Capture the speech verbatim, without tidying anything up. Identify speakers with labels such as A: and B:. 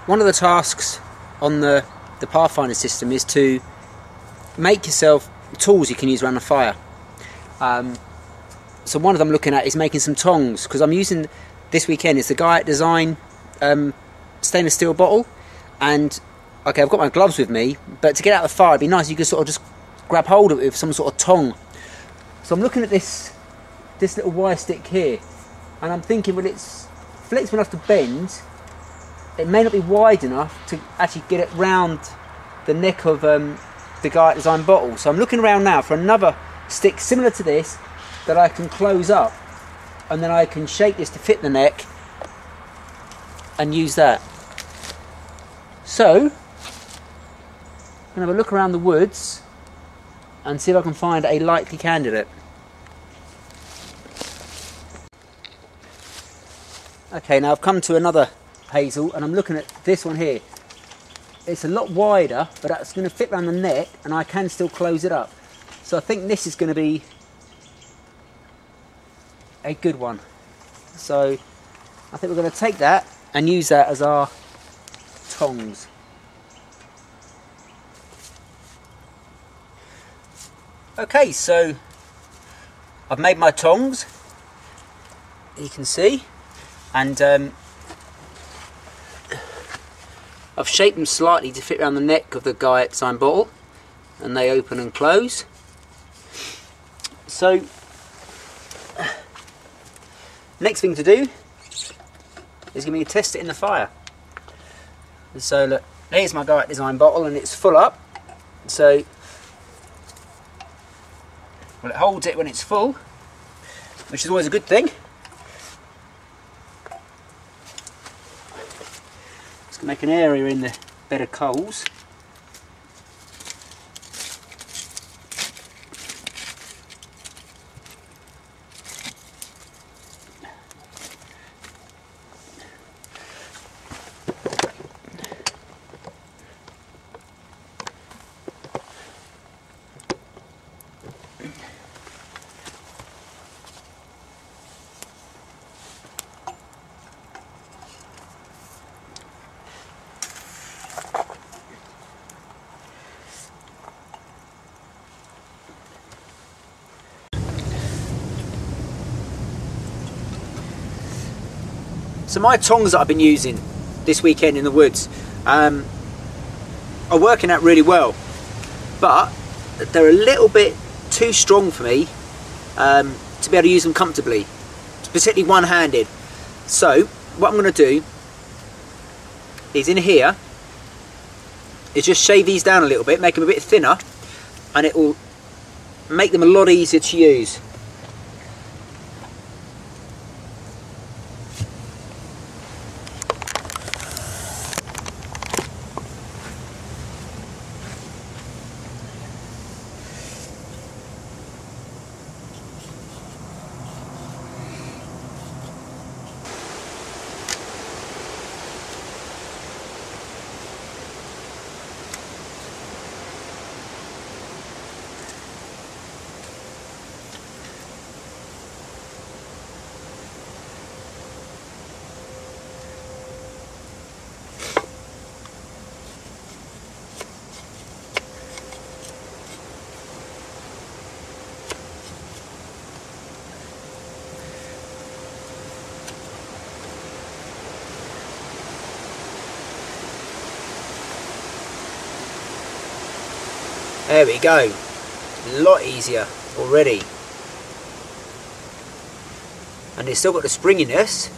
A: one of the tasks on the, the Pathfinder system is to make yourself tools you can use around the fire. Um, so one of them I'm looking at is making some tongs, because I'm using this weekend is the Guyot Design um, stainless steel bottle, and okay, I've got my gloves with me, but to get out of the fire it'd be nice if you could sort of just grab hold of it with some sort of tong. So I'm looking at this this little wire stick here, and I'm thinking, well, it's flexible enough to bend, it may not be wide enough to actually get it round the neck of um, the Guyot Design bottle. So I'm looking around now for another stick similar to this that I can close up, and then I can shape this to fit the neck and use that. So I'm going to have a look around the woods and see if I can find a likely candidate. Okay, now I've come to another hazel and I'm looking at this one here. It's a lot wider, but that's going to fit around the neck and I can still close it up. So I think this is going to be a good one. So I think we're going to take that and use that as our tongs. Okay, so I've made my tongs, you can see, and um, I've shaped them slightly to fit around the neck of the Guyot Design bottle, and they open and close. So next thing to do is going to be to test it in the fire. And so look, here's my Guyot Design bottle and it's full up. So well, it holds it when it's full, which is always a good thing. Just make an area in the bed of coals. So my tongs that I've been using this weekend in the woods um, are working out really well, but they're a little bit too strong for me um, to be able to use them comfortably, particularly one-handed. So what I'm going to do is in here is just shave these down a little bit, make them a bit thinner, and it will make them a lot easier to use. There we go, a lot easier already. And it's still got the springiness,